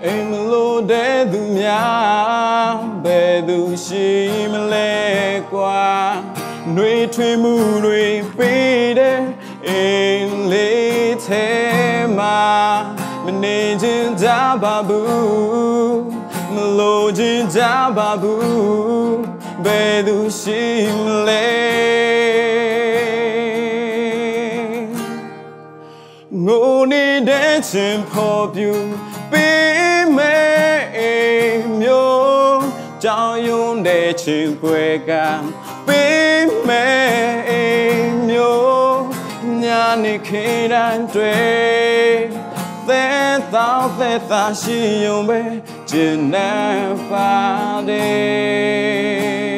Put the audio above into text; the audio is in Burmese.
အိမ်မလို့တဲ့သူများဘယ်သူရှိမလဲကွာနှွေထွေးမှုတွေပေးတဲ့အိမ်လေးထဲမှာမနေခြင်းကြပါဘူးမလို့ခြင်းကြပါဘူးဘယ်သူရှိမလဲငိုနေတဲ့ချင်းဖော်ပြူပေးမဲ့အိမ်မျိုးကြောင်ယုံတဲ့ချင်းပွဲကပေးမဲ့အိမ်မျိုးညာနေခေတန်းတွေသက်သာရှိယုံပဲကျင်နေပါတယ်